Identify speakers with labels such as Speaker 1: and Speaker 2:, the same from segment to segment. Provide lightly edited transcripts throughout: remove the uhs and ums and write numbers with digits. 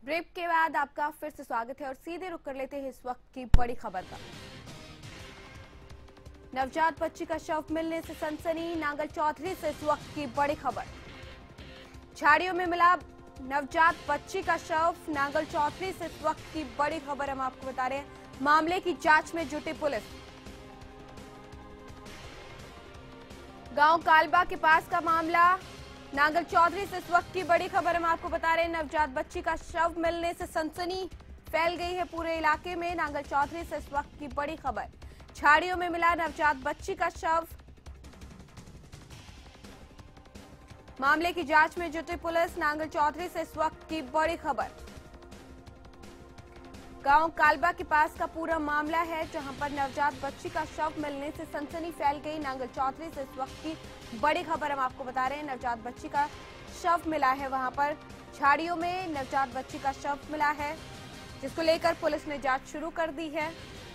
Speaker 1: Break के बाद आपका फिर से स्वागत है और सीधे रुक कर लेते हैं इस वक्त की बड़ी खबर का। नवजात बच्ची का शव मिलने से सनसनी, नांगल चौधरी से इस वक्त की बड़ी खबर। झाड़ियों में मिला नवजात बच्ची का शव, नांगल चौधरी से इस वक्त की बड़ी खबर हम आपको बता रहे हैं। मामले की जांच में जुटी पुलिस। गांव कालबा के पास का मामला, नांगल चौधरी से इस वक्त की बड़ी खबर हम आपको बता रहे हैं। नवजात बच्ची का शव मिलने से सनसनी फैल गई है पूरे इलाके में। नांगल चौधरी से इस वक्त की बड़ी खबर। झाड़ियों में मिला नवजात बच्ची का शव, मामले की जांच में जुटी पुलिस। नांगल चौधरी से इस वक्त की बड़ी खबर। गांव कालबा के पास का पूरा मामला है, जहां पर नवजात बच्ची का शव मिलने से सनसनी फैल गई। नांगल चौधरी से इस वक्त की बड़ी खबर हम आपको बता रहे हैं। नवजात बच्ची का शव मिला है वहां पर, झाड़ियों में नवजात बच्ची का शव मिला है, जिसको लेकर पुलिस ने जांच शुरू कर दी है।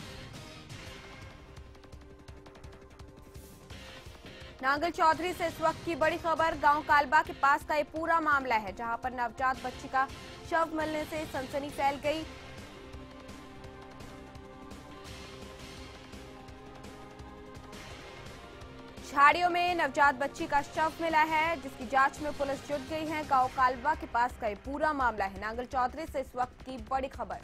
Speaker 1: नांगल चौधरी से इस वक्त की बड़ी खबर। गांव कालबा के पास का ये पूरा मामला है, जहां पर नवजात बच्ची का शव मिलने से सनसनी फैल गई। झाड़ियों में नवजात बच्ची का शव मिला है, जिसकी जांच में पुलिस जुट गई है। गांव कालबा के पास का ये पूरा मामला है। नांगल चौधरी से इस वक्त की बड़ी खबर।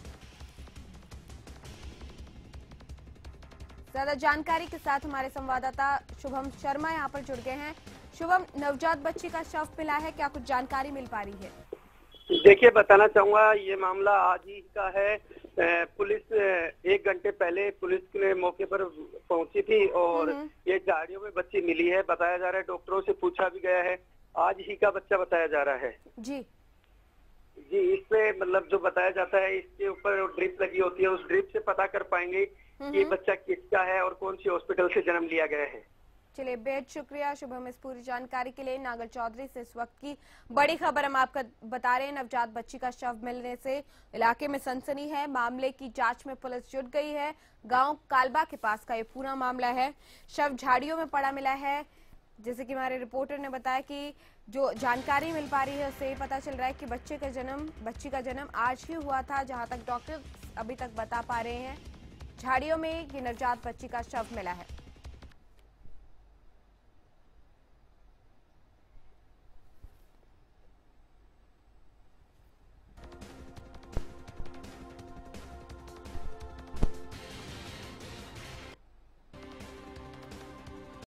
Speaker 1: ज्यादा जानकारी के साथ हमारे संवाददाता शुभम शर्मा यहां पर जुड़ गए हैं। शुभम, नवजात बच्ची का शव मिला है, क्या कुछ जानकारी मिल पा रही है?
Speaker 2: देखिए, बताना चाहूंगा ये मामला आज ही का है। पुलिस 1 घंटे पहले पुलिस ने मौके पर पहुंची थी और ये झाड़ियों में बच्ची मिली है। बताया जा रहा है, डॉक्टरों से पूछा भी गया है, आज ही का बच्चा बताया जा रहा है।
Speaker 1: जी,
Speaker 2: इस पे मतलब जो बताया जाता है, इसके ऊपर ड्रिप लगी होती है, उस ड्रिप से पता कर पाएंगे कि ये बच्चा किसका है और कौन सी हॉस्पिटल से जन्म लिया गया है।
Speaker 1: चलिए, बेहद शुक्रिया शुभम इस पूरी जानकारी के लिए। नांगल चौधरी से इस वक्त की बड़ी खबर हम आपको बता रहे हैं। नवजात बच्ची का शव मिलने से इलाके में सनसनी है। मामले की जांच में पुलिस जुट गई है। गांव कालबा के पास का ये पूरा मामला है। शव झाड़ियों में पड़ा मिला है। जैसे कि हमारे रिपोर्टर ने बताया कि जो जानकारी मिल पा रही है उससे पता चल रहा है कि बच्ची का जन्म आज ही हुआ था, जहां तक डॉक्टर अभी तक बता पा रहे हैं। झाड़ियों में ये नवजात बच्ची का शव मिला है।